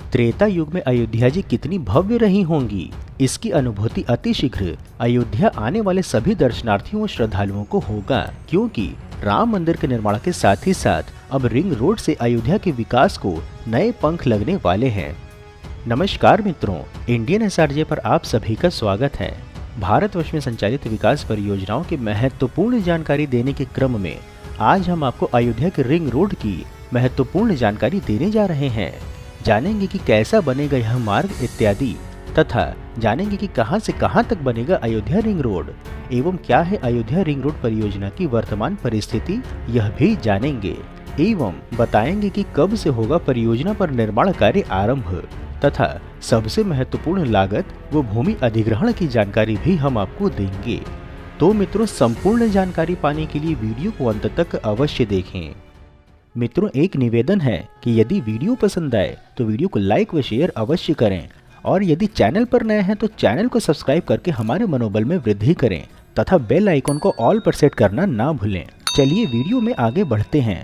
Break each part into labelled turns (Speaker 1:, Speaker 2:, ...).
Speaker 1: त्रेता युग में अयोध्या जी कितनी भव्य रही होंगी, इसकी अनुभूति अतिशीघ्र अयोध्या आने वाले सभी दर्शनार्थियों और श्रद्धालुओं को होगा, क्योंकि राम मंदिर के निर्माण के साथ ही साथ अब रिंग रोड से अयोध्या के विकास को नए पंख लगने वाले हैं। नमस्कार मित्रों, इंडियन एसआरजे पर आप सभी का स्वागत है। भारतवर्ष में संचालित विकास परियोजनाओं की महत्वपूर्ण जानकारी देने के क्रम में आज हम आपको अयोध्या के रिंग रोड की महत्वपूर्ण जानकारी देने जा रहे हैं। जानेंगे कि कैसा बनेगा यह मार्ग इत्यादि, तथा जानेंगे कि कहां से कहां तक बनेगा अयोध्या रिंग रोड एवं क्या है अयोध्या रिंग रोड परियोजना की वर्तमान परिस्थिति, यह भी जानेंगे एवं बताएंगे कि कब से होगा परियोजना पर निर्माण कार्य आरंभ, तथा सबसे महत्वपूर्ण लागत व भूमि अधिग्रहण की जानकारी भी हम आपको देंगे। तो मित्रों, संपूर्ण जानकारी पाने के लिए वीडियो को अंत तक अवश्य देखें। मित्रों, एक निवेदन है कि यदि वीडियो पसंद आए तो वीडियो को लाइक व शेयर अवश्य करें, और यदि चैनल पर नए हैं तो चैनल को सब्सक्राइब करके हमारे मनोबल में वृद्धि करें तथा बेल आइकन को ऑल पर सेट करना ना भूलें। चलिए वीडियो में आगे बढ़ते हैं।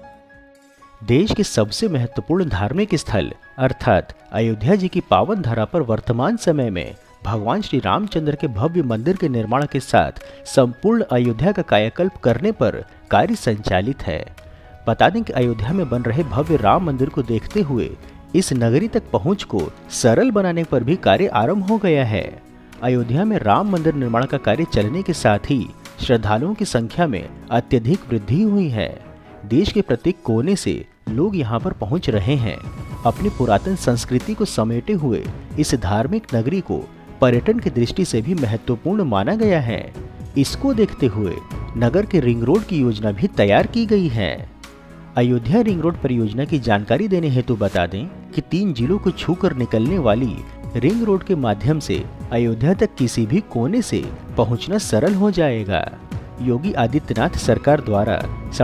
Speaker 1: देश के सबसे महत्वपूर्ण धार्मिक स्थल अर्थात अयोध्या जी की पावन धरा पर वर्तमान समय में भगवान श्री रामचंद्र के भव्य मंदिर के निर्माण के साथ संपूर्ण अयोध्या का कायाकल्प करने पर कार्य संचालित है। बता दें कि अयोध्या में बन रहे भव्य राम मंदिर को देखते हुए इस नगरी तक पहुंच को सरल बनाने पर भी कार्य आरंभ हो गया है। अयोध्या में राम मंदिर निर्माण का कार्य चलने के साथ ही श्रद्धालुओं की संख्या में अत्यधिक वृद्धि हुई है। देश के प्रत्येक कोने से लोग यहां पर पहुंच रहे हैं। अपनी पुरातन संस्कृति को समेटे हुए इस धार्मिक नगरी को पर्यटन की दृष्टि से भी महत्वपूर्ण माना गया है। इसको देखते हुए नगर के रिंग रोड की योजना भी तैयार की गई है। अयोध्या रिंग रोड परियोजना की जानकारी देने हेतु बता दें कि 3 जिलों को छूकर निकलने वाली रिंग रोड के माध्यम से अयोध्या तक किसी भी कोने से पहुंचना सरल हो जाएगा। योगी आदित्यनाथ सरकार द्वारा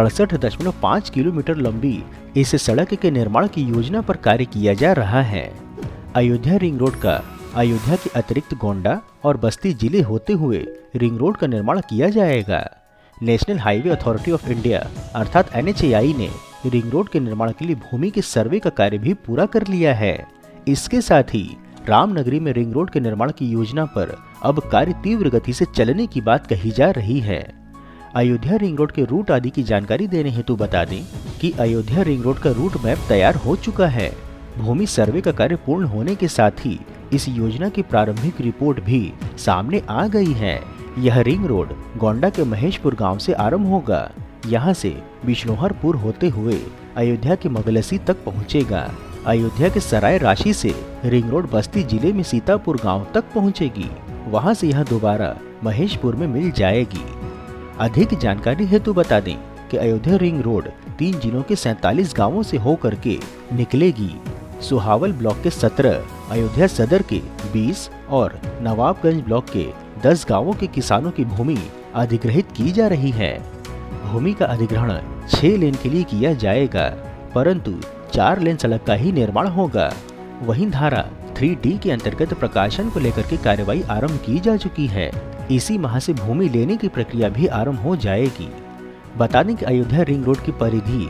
Speaker 1: 67.5 किलोमीटर लंबी इस सड़क के निर्माण की योजना पर कार्य किया जा रहा है। अयोध्या रिंग रोड का अयोध्या के अतिरिक्त गोंडा और बस्ती जिले होते हुए रिंग रोड का निर्माण किया जाएगा। National Highway Authority of India अर्थात NHAI ने रिंग रोड के निर्माण के लिए भूमि के सर्वे का कार्य भी पूरा कर लिया है। इसके साथ ही रामनगरी में रिंग रोड के निर्माण की योजना पर अब कार्य तीव्र गति से चलने की बात कही जा रही है। अयोध्या रिंग रोड के रूट आदि की जानकारी देने हेतु बता दें कि अयोध्या रिंग रोड का रूट मैप तैयार हो चुका है। भूमि सर्वे का कार्य पूर्ण होने के साथ ही इस योजना की प्रारंभिक रिपोर्ट भी सामने आ गई है। यह रिंग रोड गोंडा के महेशपुर गांव से आरंभ होगा। यहां से बिश्नोहरपुर होते हुए अयोध्या के मगलसी तक पहुंचेगा। अयोध्या के सराय राशि से रिंग रोड बस्ती जिले में सीतापुर गांव तक पहुंचेगी। वहां से यह दोबारा महेशपुर में मिल जाएगी। अधिक जानकारी हेतु बता दें कि अयोध्या रिंग रोड 3 जिलों के 47 गाँवों से होकर के निकलेगी। सुहावल ब्लॉक के 17, अयोध्या सदर के 20 और नवाबगंज ब्लॉक के 10 गांवों के किसानों की भूमि अधिग्रहित की जा रही है। भूमि का अधिग्रहण 6 लेन के लिए किया जाएगा, परंतु 4 लेन सड़क का ही निर्माण होगा। वहीं धारा 3D के अंतर्गत प्रकाशन को लेकर के कार्यवाही आरंभ की जा चुकी है। इसी माह से भूमि लेने की प्रक्रिया भी आरंभ हो जाएगी। बता दें कि अयोध्या रिंग रोड की परिधि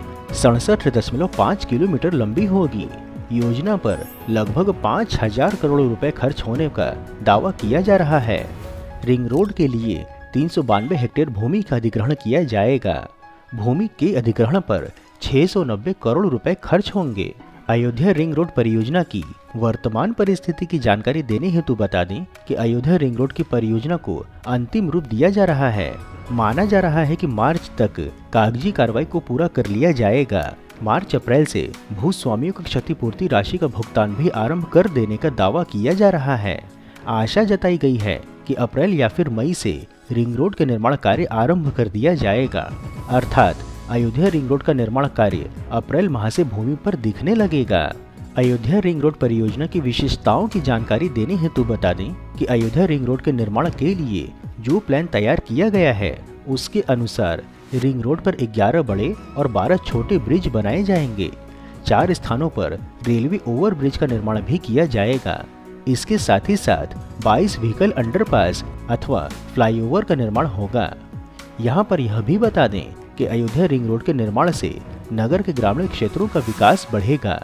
Speaker 1: 67.5 किलोमीटर लंबी होगी। योजना पर लगभग 5,000 करोड़ रुपए खर्च होने का दावा किया जा रहा है। रिंग रोड के लिए 392 हेक्टेयर भूमि का अधिग्रहण किया जाएगा। भूमि के अधिग्रहण पर 690 करोड़ रुपए खर्च होंगे। अयोध्या रिंग रोड परियोजना की वर्तमान परिस्थिति की जानकारी देने हेतु बता दें कि अयोध्या रिंग रोड की परियोजना को अंतिम रूप दिया जा रहा है। माना जा रहा है कि मार्च तक कागजी कार्रवाई को पूरा कर लिया जाएगा। मार्च अप्रैल से भूस्वामियों को क्षतिपूर्ति राशि का भुगतान भी आरंभ कर देने का दावा किया जा रहा है। आशा जताई गई है कि अप्रैल या फिर मई से रिंग रोड के निर्माण कार्य आरंभ कर दिया जाएगा, अर्थात अयोध्या रिंग रोड का निर्माण कार्य अप्रैल माह से भूमि पर दिखने लगेगा। अयोध्या रिंग रोड परियोजना की विशेषताओं की जानकारी देने हेतु बता दें कि अयोध्या रिंग रोड के निर्माण के लिए जो प्लान तैयार किया गया है उसके अनुसार रिंग रोड पर 11 बड़े और 12 छोटे ब्रिज बनाए जाएंगे। 4 स्थानों पर रेलवे ओवर ब्रिज का निर्माण भी किया जाएगा। इसके साथ ही साथ 22 व्हीकल अंडरपास अथवा फ्लाईओवर का निर्माण होगा। यहाँ पर यह भी बता दें कि अयोध्या रिंग रोड के निर्माण से नगर के ग्रामीण क्षेत्रों का विकास बढ़ेगा।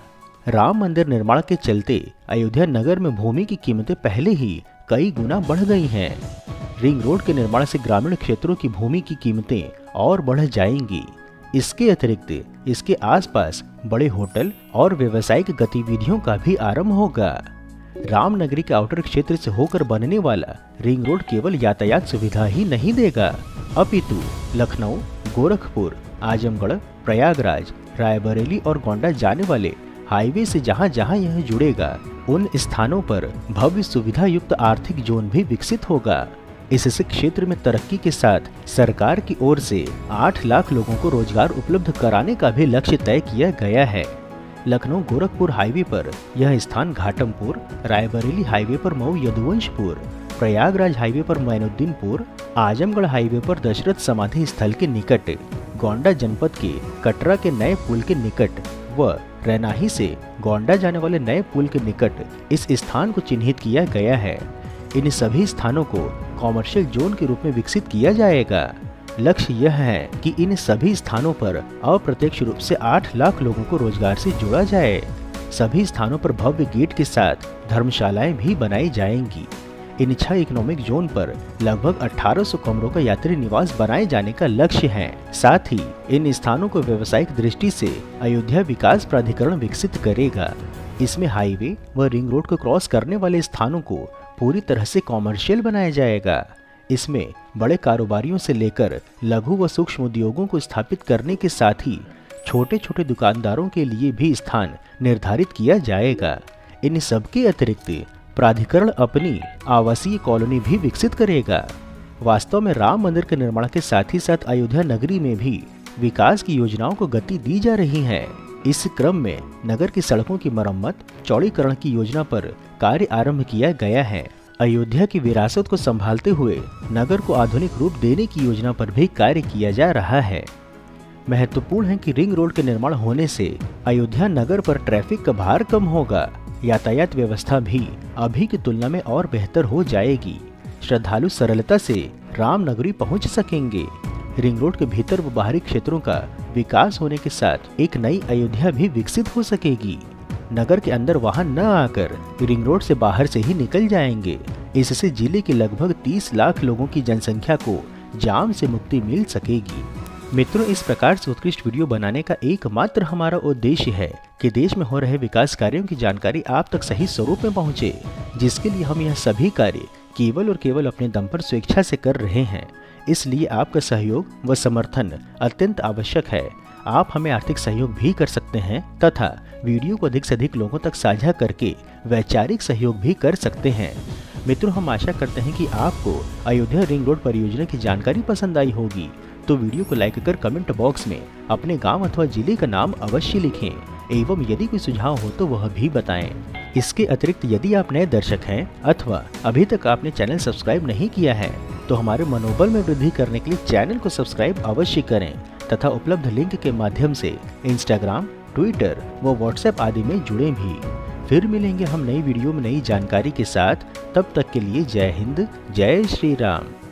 Speaker 1: राम मंदिर निर्माण के चलते अयोध्या नगर में भूमि की कीमतें पहले ही कई गुना बढ़ गई हैं। रिंग रोड के निर्माण से ग्रामीण क्षेत्रों की भूमि की कीमतें और बढ़ जाएंगी। इसके अतिरिक्त इसके आसपास बड़े होटल और व्यावसायिक गतिविधियों का भी आरंभ होगा। रामनगरी के आउटर क्षेत्र से होकर बनने वाला रिंग रोड केवल यातायात सुविधा ही नहीं देगा, अपितु लखनऊ, गोरखपुर, आजमगढ़, प्रयागराज, रायबरेली और गोंडा जाने वाले हाईवे से जहां जहां यह जुड़ेगा उन स्थानों पर भव्य सुविधा युक्त आर्थिक जोन भी विकसित होगा। इससे क्षेत्र में तरक्की के साथ सरकार की ओर से 8 लाख लोगों को रोजगार उपलब्ध कराने का भी लक्ष्य तय किया गया है। लखनऊ गोरखपुर हाईवे पर यह स्थान घाटमपुर, रायबरेली हाईवे पर मऊ यदुवंशपुर, प्रयागराज हाईवे पर मैनुद्दीनपुर, आजमगढ़ हाईवे पर दशरथ समाधि स्थल के निकट, गोंडा जनपद के कटरा के नए पुल के निकट व रैनाही से गोंडा जाने वाले नए पुल के निकट इस स्थान को चिन्हित किया गया है। इन सभी स्थानों को कॉमर्शियल जोन के रूप में विकसित किया जाएगा। लक्ष्य यह है कि इन सभी स्थानों पर अप्रत्यक्ष रूप से 8 लाख लोगों को रोजगार से जोड़ा जाए। सभी स्थानों पर भव्य गेट के साथ धर्मशालाएं भी बनाई जाएंगी। इन 6 इकोनॉमिक जोन पर लगभग 1800 कमरों का यात्री निवास बनाए जाने का लक्ष्य है। साथ ही इन स्थानों को व्यावसायिक दृष्टि से अयोध्या विकास प्राधिकरण विकसित करेगा। इसमें हाईवे व रिंग रोड को क्रॉस करने वाले स्थानों को पूरी तरह से कॉमर्शियल बनाया जाएगा। इसमें बड़े कारोबारियों से लेकर लघु व सूक्ष्म उद्योगों को स्थापित करने के साथ ही छोटे छोटे दुकानदारों के लिए भी स्थान निर्धारित किया जाएगा। इन सबके अतिरिक्त प्राधिकरण अपनी आवासीय कॉलोनी भी विकसित करेगा। वास्तव में राम मंदिर के निर्माण के साथ ही साथ अयोध्या नगरी में भी विकास की योजनाओं को गति दी जा रही है। इस क्रम में नगर की सड़कों की मरम्मत, चौड़ीकरण की योजना पर कार्य आरंभ किया गया है। अयोध्या की विरासत को संभालते हुए नगर को आधुनिक रूप देने की योजना पर भी कार्य किया जा रहा है। महत्वपूर्ण है कि रिंग रोड के निर्माण होने से अयोध्या नगर पर ट्रैफिक का भार कम होगा। यातायात व्यवस्था भी अभी की तुलना में और बेहतर हो जाएगी। श्रद्धालु सरलता से रामनगरी पहुंच सकेंगे। रिंग रोड के भीतर व बाहरी क्षेत्रों का विकास होने के साथ एक नई अयोध्या भी विकसित हो सकेगी। नगर के अंदर वाहन न आकर रिंग रोड से बाहर से ही निकल जाएंगे। इससे जिले के लगभग 30 लाख लोगों की जनसंख्या को जाम से मुक्ति मिल सकेगी। मित्रों, इस प्रकार से उत्कृष्ट वीडियो बनाने का एकमात्र हमारा उद्देश्य है कि देश में हो रहे विकास कार्यों की जानकारी आप तक सही स्वरूप में पहुंचे, जिसके लिए हम यह सभी कार्य केवल और केवल अपने दम पर स्वेच्छा से कर रहे हैं। इसलिए आपका सहयोग व समर्थन अत्यंत आवश्यक है। आप हमें आर्थिक सहयोग भी कर सकते हैं तथा वीडियो को अधिक से अधिक लोगों तक साझा करके वैचारिक सहयोग भी कर सकते हैं। मित्रों, हम आशा करते हैं कि आपको अयोध्या रिंग रोड परियोजना की जानकारी पसंद आई होगी। तो वीडियो को लाइक कर कमेंट बॉक्स में अपने गांव अथवा जिले का नाम अवश्य लिखें एवं यदि कोई सुझाव हो तो वह भी बताएं। इसके अतिरिक्त यदि आप नए दर्शक हैं अथवा अभी तक आपने चैनल सब्सक्राइब नहीं किया है तो हमारे मनोबल में वृद्धि करने के लिए चैनल को सब्सक्राइब अवश्य करें तथा उपलब्ध लिंक के माध्यम से इंस्टाग्राम, ट्विटर व व्हाट्सएप आदि में जुड़े भी। फिर मिलेंगे हम नई वीडियो में नई जानकारी के साथ। तब तक के लिए जय हिंद, जय श्री राम।